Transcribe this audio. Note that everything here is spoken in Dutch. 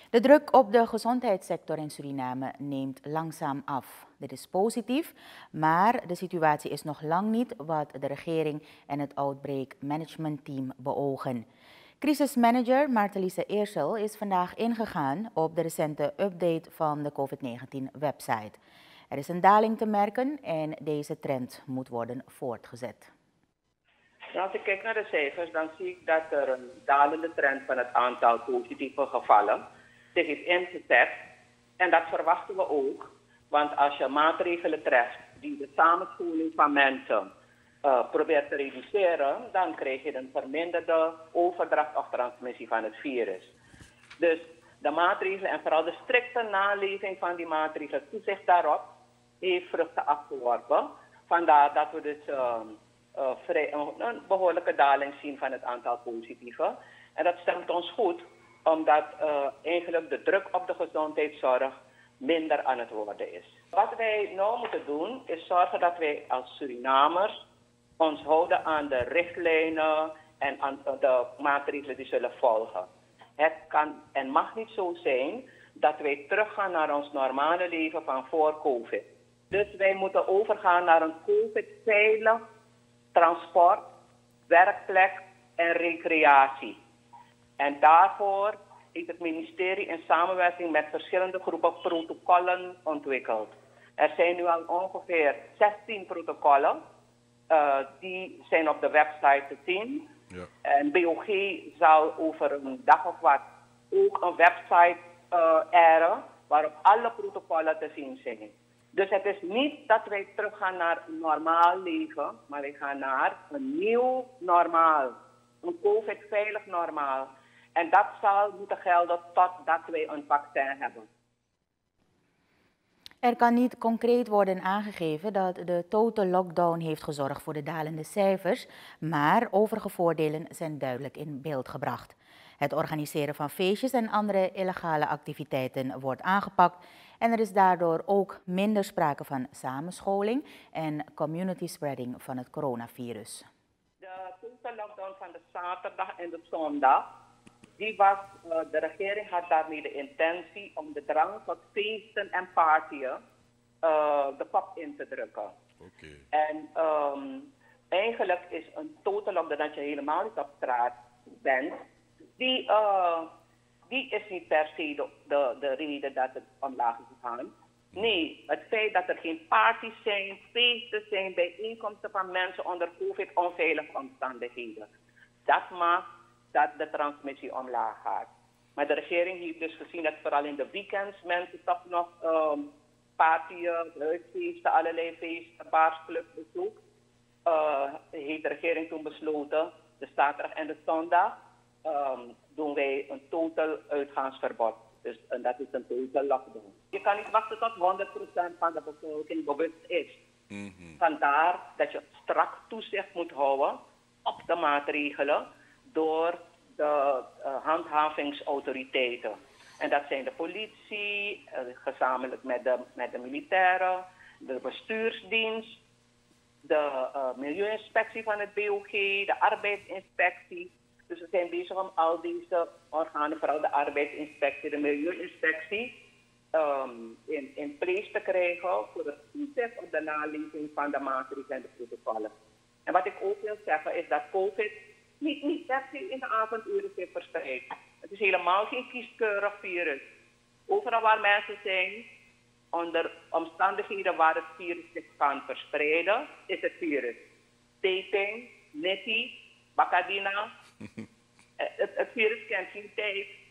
De druk op de gezondheidssector in Suriname neemt langzaam af. Dit is positief, maar de situatie is nog lang niet wat de regering en het Outbreak Management Team beogen. Crisismanager Martelise Eersel is vandaag ingegaan op de recente update van de COVID-19-website. Er is een daling te merken en deze trend moet worden voortgezet. Als ik kijk naar de cijfers, dan zie ik dat er een dalende trend van het aantal positieve gevallen zich is ingezet. En dat verwachten we ook, want als je maatregelen treft die de samenscholing van mensen probeert te reduceren, dan krijg je een verminderde overdracht of transmissie van het virus. Dus de maatregelen en vooral de strikte naleving van die maatregelen, toezicht daarop, heeft vruchten afgeworpen. Vandaar dat we dus een behoorlijke daling zien van het aantal positieven. En dat stemt ons goed, omdat eigenlijk de druk op de gezondheidszorg minder aan het worden is. Wat wij nu moeten doen, is zorgen dat wij als Surinamers ons houden aan de richtlijnen en aan de maatregelen die zullen volgen. Het kan en mag niet zo zijn dat wij teruggaan naar ons normale leven van voor COVID. Dus wij moeten overgaan naar een COVID-veilig transport, werkplek en recreatie. En daarvoor heeft het ministerie in samenwerking met verschillende groepen protocollen ontwikkeld. Er zijn nu al ongeveer 16 protocollen. Die zijn op de website te zien. Ja. En BOG zal over een dag of wat ook een website airen waarop alle protocollen te zien zijn. Dus het is niet dat wij teruggaan naar een normaal leven, maar wij gaan naar een nieuw normaal. Een COVID-veilig normaal. En dat zal moeten gelden totdat wij een vaccin hebben. Er kan niet concreet worden aangegeven dat de total lockdown heeft gezorgd voor de dalende cijfers, maar overige voordelen zijn duidelijk in beeld gebracht. Het organiseren van feestjes en andere illegale activiteiten wordt aangepakt en er is daardoor ook minder sprake van samenscholing en community spreading van het coronavirus. De total lockdown van de zaterdag en de zondag, de regering had daarmee de intentie om de drang tot feesten en partyen de kop in te drukken. Okay. En eigenlijk is een total lockdown dat je helemaal niet op straat bent, die is niet per se de reden dat het omlaag is gegaan. Nee, het feit dat er geen parties zijn, feesten zijn, bijeenkomsten van mensen onder COVID-onveilige omstandigheden. Dat maakt dat de transmissie omlaag gaat. Maar de regering heeft dus gezien dat vooral in de weekends mensen toch nog partyen, huisfeesten, allerlei feesten, baarsclubs bezoek. Heeft de regering toen besloten, de zaterdag en de zondag, doen wij een totaal uitgaansverbod. Dus, en dat is een totaal lockdown. Je kan niet wachten tot 100% van de bevolking bewust is. Vandaar dat je strak toezicht moet houden op de maatregelen door de handhavingsautoriteiten. En dat zijn de politie, gezamenlijk met de militairen, de bestuursdienst, de milieuinspectie van het BOG, de arbeidsinspectie. Dus we zijn bezig om al deze organen, vooral de arbeidsinspectie, de milieuinspectie, in place te krijgen voor het toezicht op de naleving van de maatregelen en de protocollen. En wat ik ook wil zeggen is dat COVID niet per se in de avonduren zich verspreidt. Het is helemaal geen kieskeurig virus. Overal waar mensen zijn, onder omstandigheden waar het virus zich kan verspreiden, is het virus. Taping, nettie, Bacadina. Het virus kent geen tijd.